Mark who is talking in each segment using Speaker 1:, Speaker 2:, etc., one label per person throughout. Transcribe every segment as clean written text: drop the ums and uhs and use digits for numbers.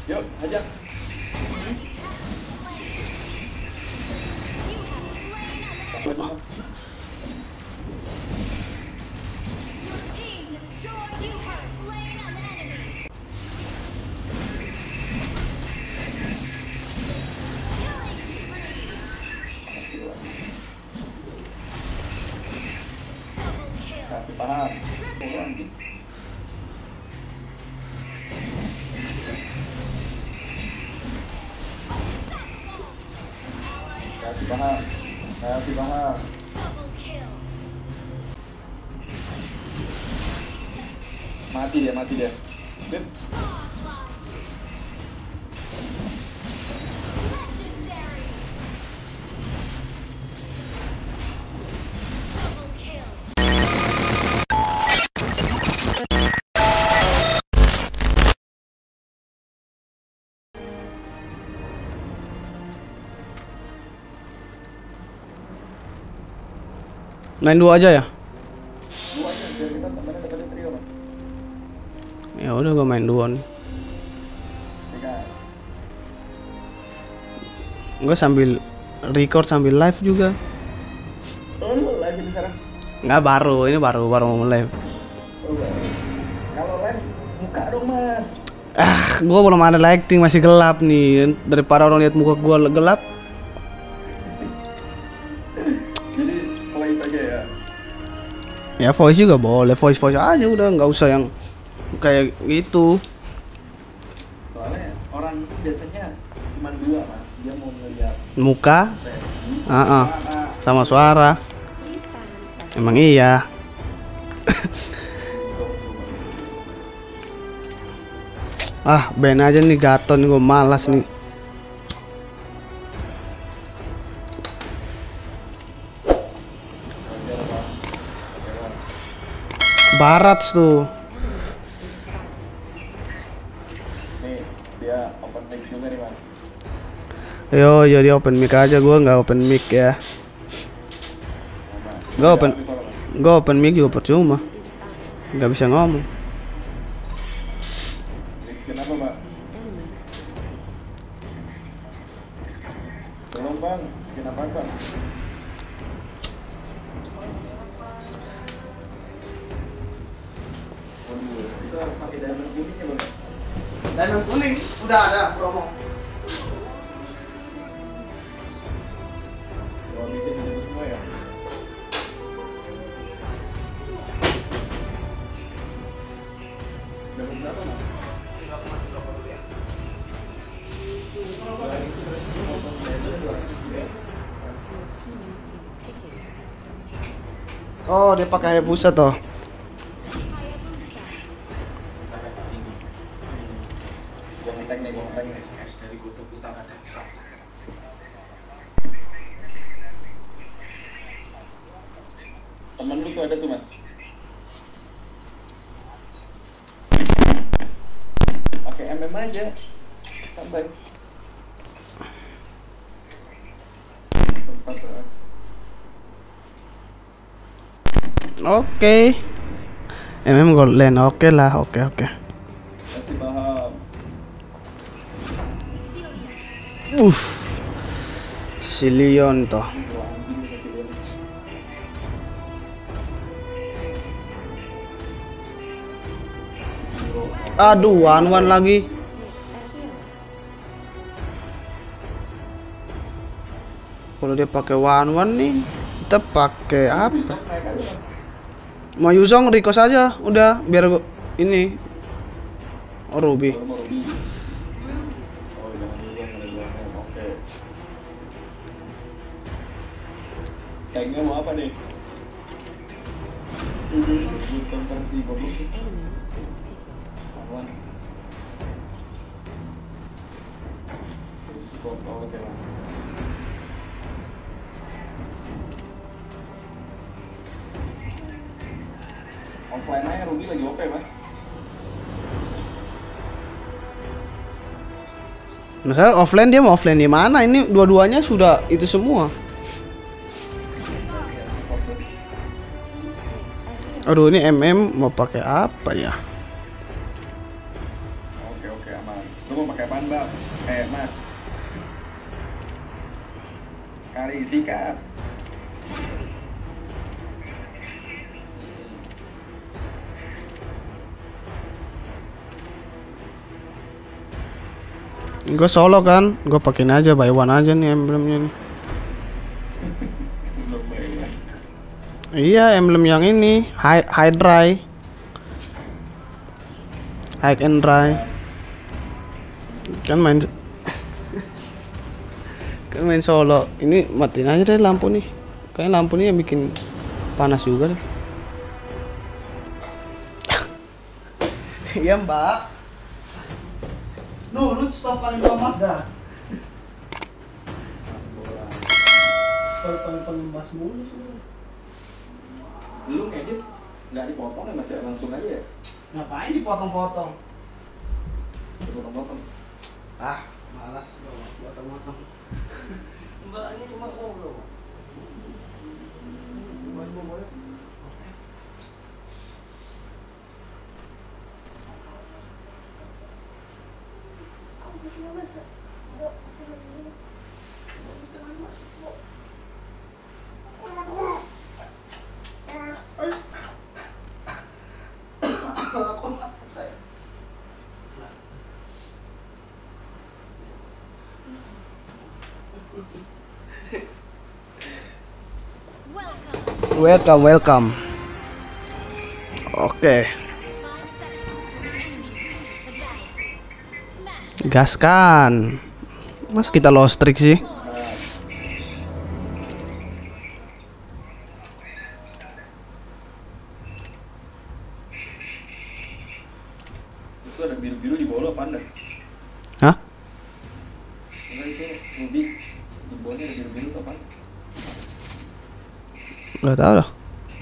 Speaker 1: Yuk, ajak. Kasih paham. Kasih paham. Kasih paham. Mati dia, mati dia. Sip.
Speaker 2: Main dua aja ya?
Speaker 1: Dua aja, biar kita temennya dapetin trio, Mas.
Speaker 2: Ya udah gua main dua nih.
Speaker 1: Sikat.
Speaker 2: Gua sambil record sambil live juga.
Speaker 1: Oh, lu live di sana?
Speaker 2: Nggak, ini baru mau live.
Speaker 1: Oh, baik. Kalau live muka dong, Mas.
Speaker 2: Gua belum ada lighting, masih gelap nih. Daripada orang lihat muka gua gelap.
Speaker 1: Jadi voice aja ya.
Speaker 2: Ya voice juga boleh, voice aja udah, nggak usah yang kayak gitu.
Speaker 1: Soalnya orang itu biasanya cuma dua, Mas. Dia mau ngeliat
Speaker 2: Muka,
Speaker 1: suara.
Speaker 2: sama suara. Emang iya. Ben aja nih Gaton, gue malas nih. Barat tuh.
Speaker 1: Nih, dia open mic juga nih, Mas.
Speaker 2: Yo, jadi open mic aja, gue nggak open mic ya. Gue open mic juga percuma, nggak bisa ngomong.
Speaker 1: Miskin apa, Pak? Tolong, Bang. Miskin apa, Bang? Itu harus pakai diamond kuningnya, Bang.
Speaker 2: Diamond kuning udah ada promo.
Speaker 1: Kalau bisa dijemput semua ya. Dapat berapa, Mas?
Speaker 2: Oh, dia pakai Hayabusa toh.
Speaker 1: Gua ngetek nih.
Speaker 3: Dari Goto Utara dan Selatan.
Speaker 1: Temen lu tuh ada tuh, Mas. Pakai MM aja. Santai. Sempat tuh.
Speaker 2: Oke. Gold lane, oke lah, oke.
Speaker 1: Masih paham.
Speaker 2: Si Leon toh.
Speaker 1: Wah, anjing bisa sih dia.
Speaker 2: Aduh, one lagi. Kalau dia pakai one nih, kita pakai apa?
Speaker 1: Naik aja, Mas.
Speaker 2: Mau Yuzong Rico saja, udah biar gua ini. Oh, Ruby.
Speaker 1: Baru mau Ruby. Oh, jangan dulu ada gua. Oke. Tanknya mau apa nih? Bukan versi goblok. Awan. Support power ya, Mas. Offline aja Ruby lagi OP, Mas.
Speaker 2: Misalnya offline, dia mau offline di mana? Ini dua-duanya sudah itu semua. Aduh, ini MM mau pakai apa ya?
Speaker 1: Oke, aman. Lu mau pakai apaan bang? Mas. Kari sikat.
Speaker 2: Gue solo kan, gue pakein aja buy one aja nih emblemnya nih.
Speaker 1: Belum bayar.
Speaker 2: Iya, emblem yang ini, high dry. High and dry. Kan main solo. Ini matiin aja deh lampu nih. Kayaknya lampu nih yang bikin panas juga deh. Iya, Mbak. Lu stop paling panas dah. Paling mas mulu.
Speaker 1: Lu ngedit nggak dipotong ya mas ya, langsung aja ya?
Speaker 2: Ngapain dipotong-potong?
Speaker 1: Dipotong-potong.
Speaker 2: Ah, malas gua potong-potong. Mbak ini cuma ngobrol. Welcome. Oke. Gaskan. Mas kita lost trick sih.
Speaker 1: Itu ada biru-biru di bawah apa anda?
Speaker 2: Hah?
Speaker 1: Enggak, itu ruby di bawahnya ada biru-biru tuh apa?
Speaker 2: Gak tahu dah.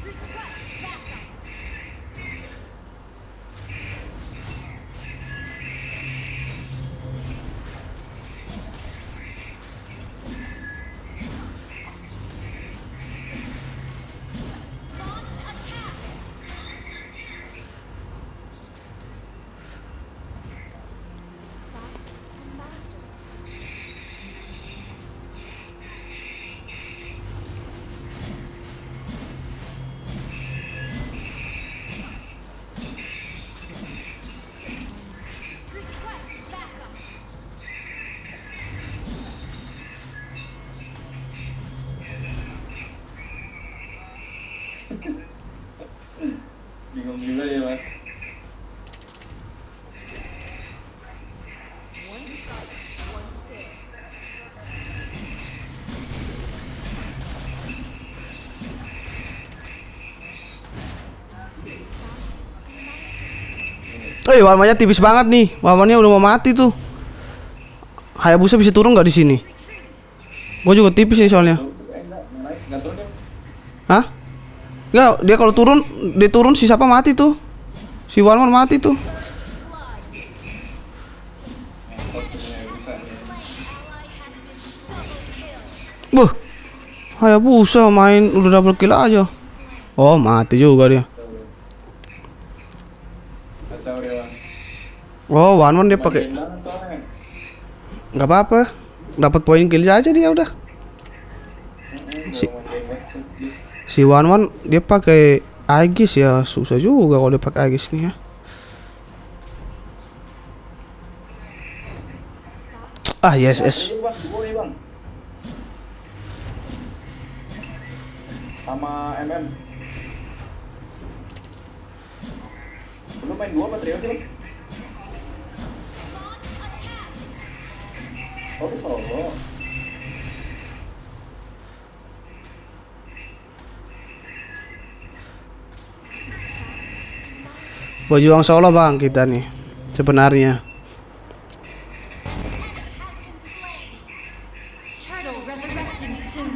Speaker 1: Bingung juga ya mas.
Speaker 2: Warnanya tipis banget nih. Warnanya udah mau mati tuh. Hayabusa bisa turun nggak di sini? Gue juga tipis nih soalnya.
Speaker 1: Nggak turun deh.
Speaker 2: Hah? Nggak, dia kalau turun, dia turun si siapa mati tuh? Si Warman mati tuh. Buh, Hayabusa main udah double kill aja. Oh, mati juga dia.
Speaker 1: Kacau deh mas.
Speaker 2: Oh, Warman dia pakai.
Speaker 1: Main banget soalnya.
Speaker 2: Nggak apa-apa. Dapat poin kill aja dia udah. Si Wanwan dia pakai Aegis ya, susah juga kalau dia pakai Aegis nih ya. Ah, yes.
Speaker 1: Ini bang, nih bang. Sama MM. Lu main 2 apa trio sih? Oh, lu solo.
Speaker 2: Berjuang solo bang kita nih sebenarnya.
Speaker 4: Turtle resurrecting soon.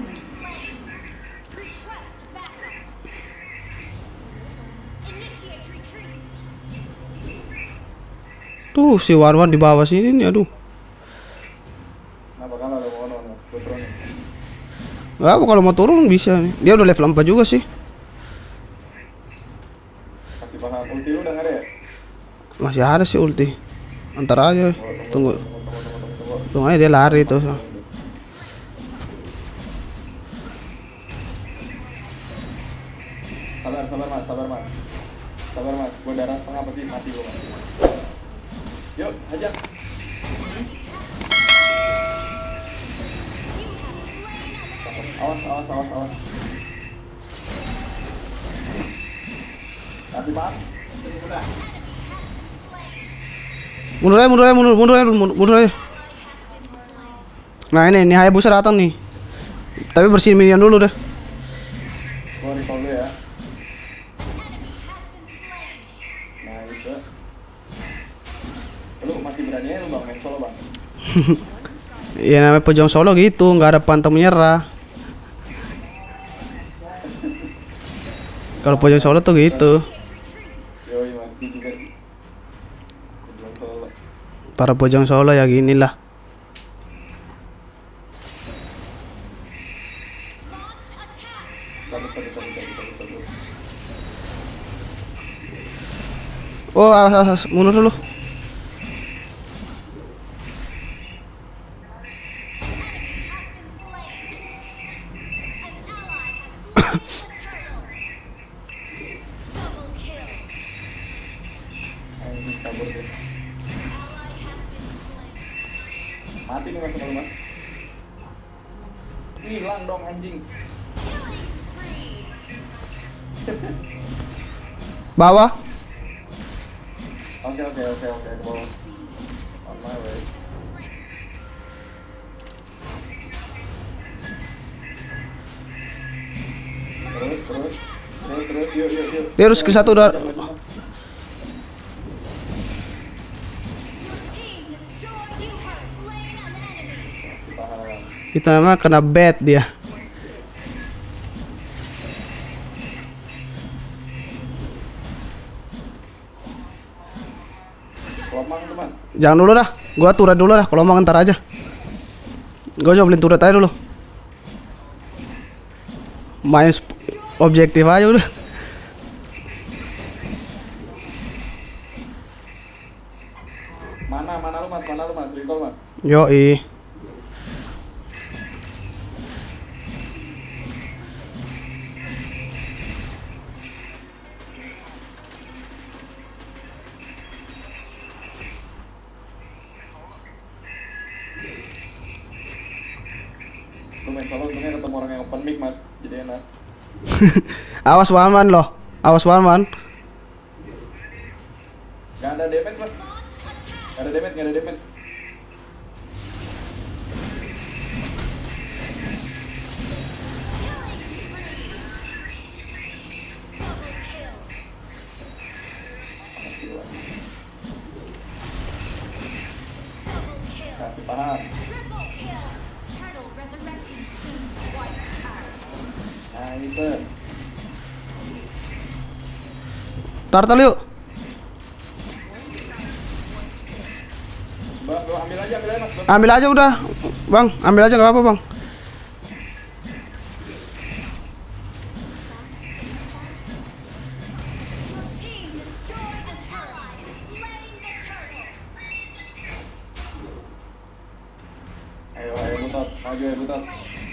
Speaker 4: Initiate retreat.
Speaker 2: Tuh si Warwan di bawah sini nih, aduh.
Speaker 1: Kenapa kan ada mau mas? Gue turun.
Speaker 2: Nggak apa kalau mau turun bisa nih. Dia udah level 4 juga sih.
Speaker 1: Kasih paham ulti lu udah nggak ada ya?
Speaker 2: Masih ada sih ulti. Antar aja.
Speaker 1: Oh, tunggu
Speaker 2: Tunggu.
Speaker 1: Tunggu.
Speaker 2: Tunggu aja dia lari tuh.
Speaker 1: Sabar mas, gue darah setengah pasti mati gue mas. Yuk, aja. Awas. Kasih pak.
Speaker 2: Mundur aja. Nah ini Hayabusa datang nih. Tapi bersihin minion dulu deh.
Speaker 1: Gue recall dulu ya. Nice. Lu masih berani ya lu bang main solo bang?
Speaker 2: Ya namanya pejong solo gitu, nggak ada pantang menyerah. Kalau pojok solo tuh gitu.
Speaker 1: Yoi mas, gitu juga sih. Pejong solo.
Speaker 2: Para pojong solo ya gini lah.
Speaker 1: Cabut.
Speaker 2: Oh, awas, mundur dulu.
Speaker 1: Anjing kabur deh. Mati nih mas, mas. Hilang dong anjing.
Speaker 2: Bawah.
Speaker 1: Oke, ke bawah. On my way. Terus, yuk.
Speaker 2: Dia harus ke satu udah.
Speaker 4: Team destroyed. You have slain an enemy.
Speaker 1: Tahan.
Speaker 2: Kita namanya kena bad dia.
Speaker 1: Kelomang tuh mas.
Speaker 2: Jangan dulu dah. Gua turret dulu dah. Kalau mau ntar aja. Gua coba beliin turret aja dulu. Main objektif aja udah.
Speaker 1: Mana lu mas, recall mas.
Speaker 2: Yoi.
Speaker 1: Lu main solo untungnya ketemu orang yang open mic mas, jadi enak.
Speaker 2: Awas Waman loh. Awas Waman.
Speaker 1: Gak ada damage mas. Gak ada damage. Kasih paham.
Speaker 4: Triple kill. Turtle resurrecting soon. White arrow.
Speaker 1: Nice.
Speaker 2: Turtle yuk.
Speaker 1: Bang, ambil aja mas. Bang.
Speaker 2: Ambil aja udah. Bang, ambil aja enggak apa-apa, Bang.
Speaker 4: Your team destroyed an ally. Slain the turtle.
Speaker 1: Ayo butot, maju ya butot.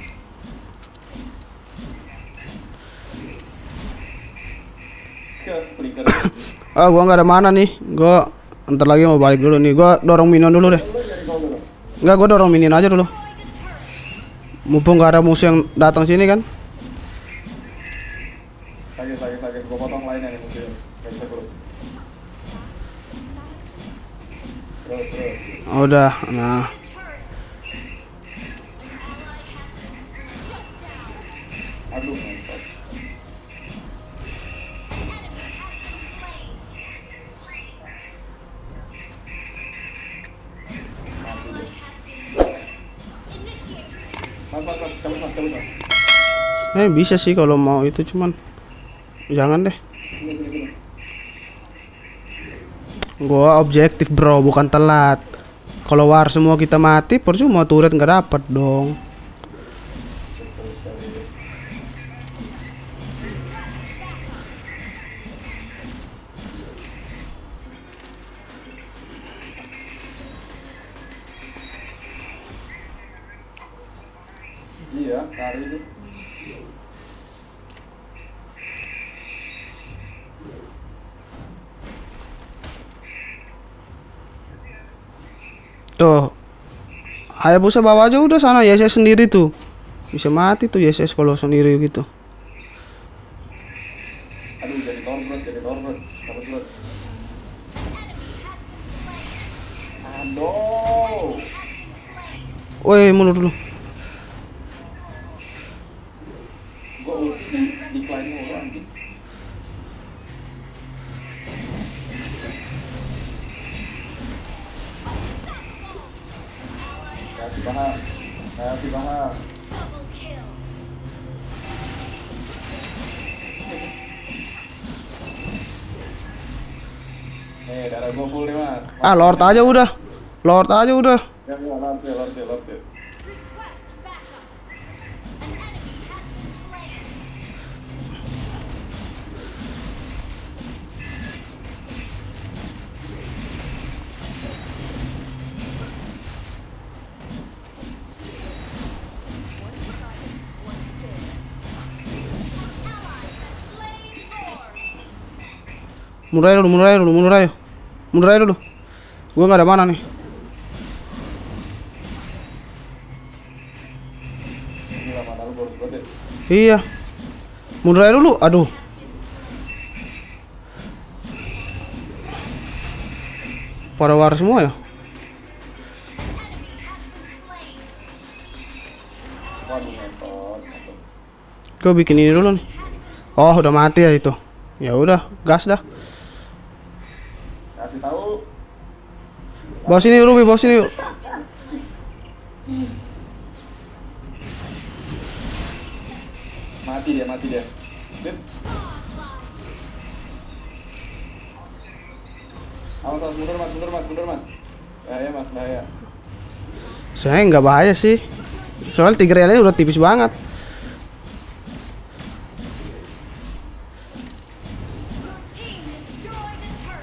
Speaker 1: Flicker.
Speaker 2: Ah, gua nggak ada mana nih. Gua ntar lagi mau balik dulu nih. Gua dorong minion dulu deh. Enggak, gua dorong minion aja dulu. Mumpung nggak ada musuh yang datang sini kan.
Speaker 1: Sakit. Gua potong lainnya nih musuhnya. Gak bisa bro. Terus.
Speaker 2: Udah, nah.
Speaker 1: Aduh, mantap. Mas, cabut mas.
Speaker 2: Bisa sih kalau mau itu, cuman jangan deh. Gua objektif bro, bukan telat. Kalau war semua kita mati, percuma turret nggak dapat dong.
Speaker 1: Iya, kari sih.
Speaker 2: Tuh. Hayabusa bawa aja udah sana, YSS sendiri tuh. Bisa mati tuh YSS kalau sendiri gitu.
Speaker 1: Aduh, jadi torbot. Cabut bro. Aduh.
Speaker 2: Woi, mundur dulu.
Speaker 1: Gua ulti di klaim mulu anjing. Kasih paham.
Speaker 4: Double kill.
Speaker 1: Darah gua full nih mas.
Speaker 2: Ah, Lord aja udah. Lord aja udah.
Speaker 1: Ya, Lord ya.
Speaker 4: Request backup. An enemy has been slain.
Speaker 2: Mundur aja dulu. Gua nggak ada mana nih.
Speaker 1: Gila, mana lu boros banget ya.
Speaker 2: Iya. Mundur aja dulu. Aduh. Pada war semua ya.
Speaker 1: Waduh, ngentot.
Speaker 2: Gua bikin ini dulu nih. Oh, udah mati ya itu. Ya udah, gas dah.
Speaker 1: Kasih tahu.
Speaker 2: Bawa sini Ruby, bawa sini.
Speaker 1: Mati dia. Sip. Awas, mundur mas. Bahaya.
Speaker 2: Saya nggak bahaya sih. Soalnya Tigrealnya udah tipis banget.
Speaker 4: Your team destroyed a turret.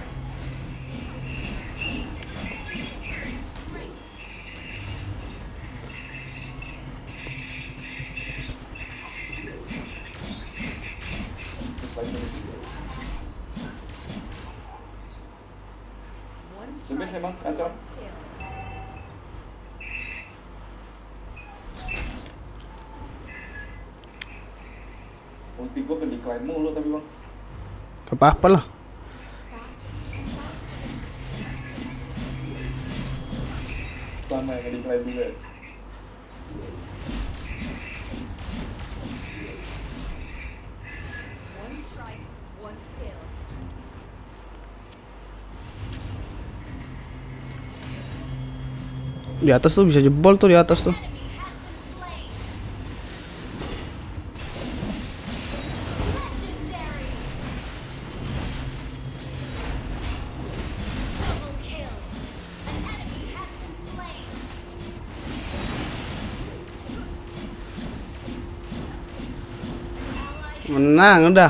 Speaker 1: Lebih emang kacau. Ulti gua ke decline mulu tapi bang.
Speaker 2: Gak apa-apa lah.
Speaker 1: Sama yang decline juga.
Speaker 4: One strike, one skill.
Speaker 2: Di atas tuh bisa jebol tuh di atas tuh.
Speaker 4: Enemy has been slain. Legendary. Double kill. An enemy has been slain. Ally
Speaker 2: Menang udah.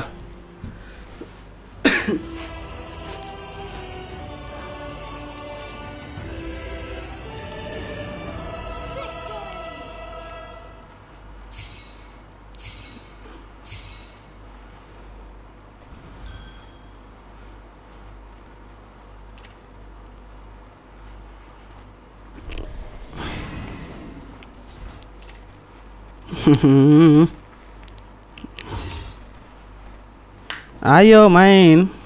Speaker 2: Ayo main.